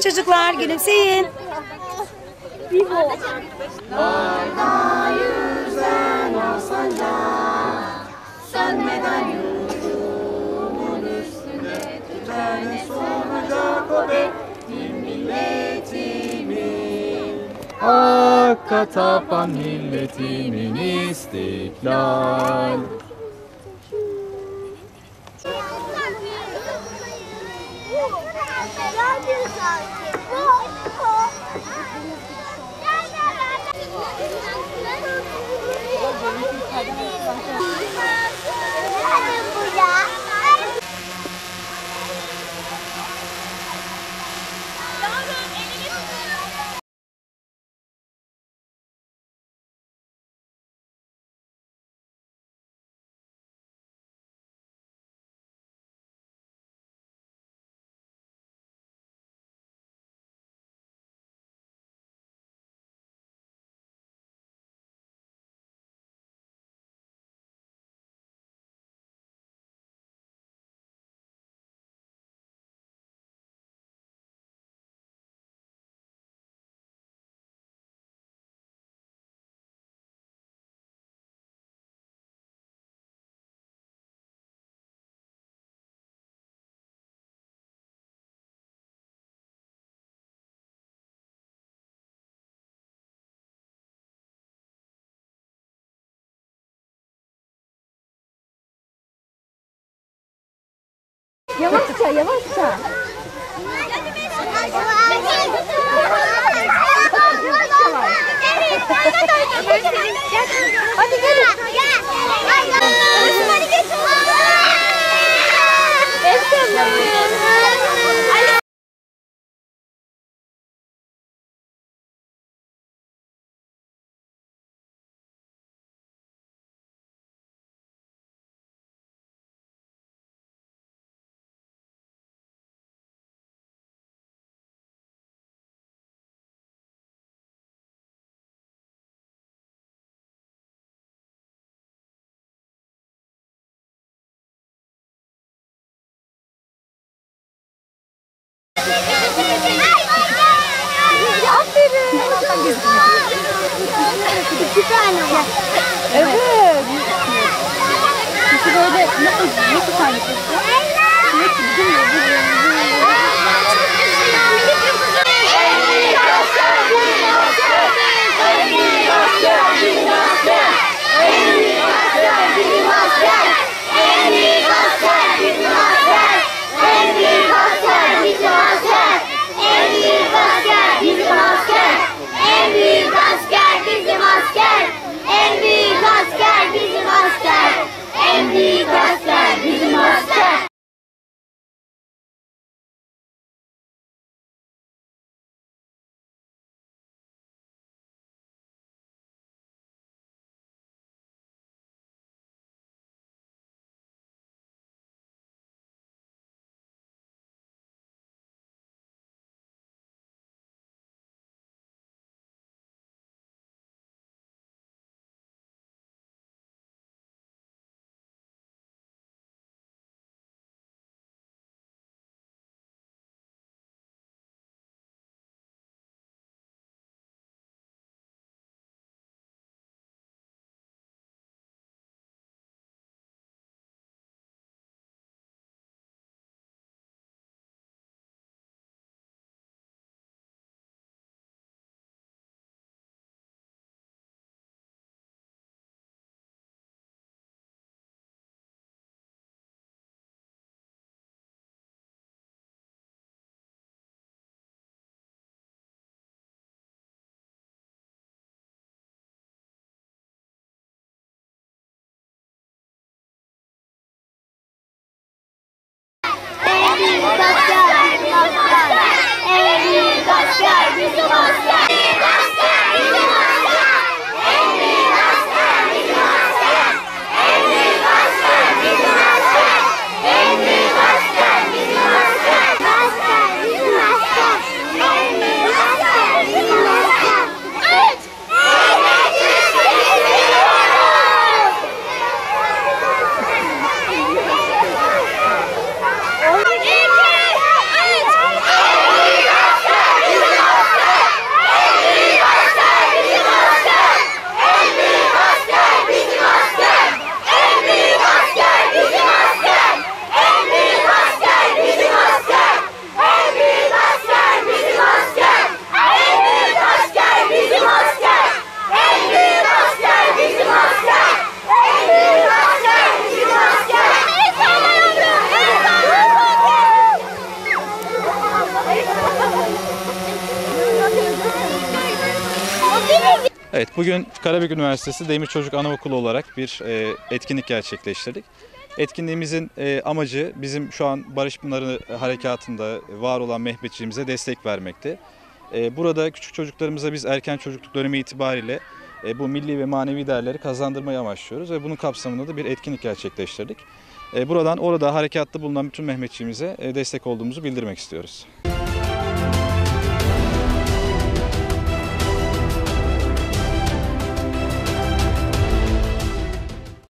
çocuklar, gülümseyin. Arda yüzen o sancak, sönmeden yurdumun üstünde tütene solacak o benim milletimin. Hakka tapan milletimin istiklal. Yavaşça, yavaşça. Hadi gelin. İki tane var. Evet. Peki böyle nasıl tanışıyorsun? Evet, bugün Karabük Üniversitesi Demir Çocuk Anaokulu olarak bir etkinlik gerçekleştirdik. Etkinliğimizin amacı bizim şu an Barış Pınarı Harekatı'nda var olan Mehmetçiğimize destek vermekti. Burada küçük çocuklarımıza biz erken çocukluk dönemi itibariyle bu milli ve manevi değerleri kazandırmayı amaçlıyoruz ve bunun kapsamında da bir etkinlik gerçekleştirdik. Buradan orada harekatta bulunan bütün Mehmetçiğimize destek olduğumuzu bildirmek istiyoruz.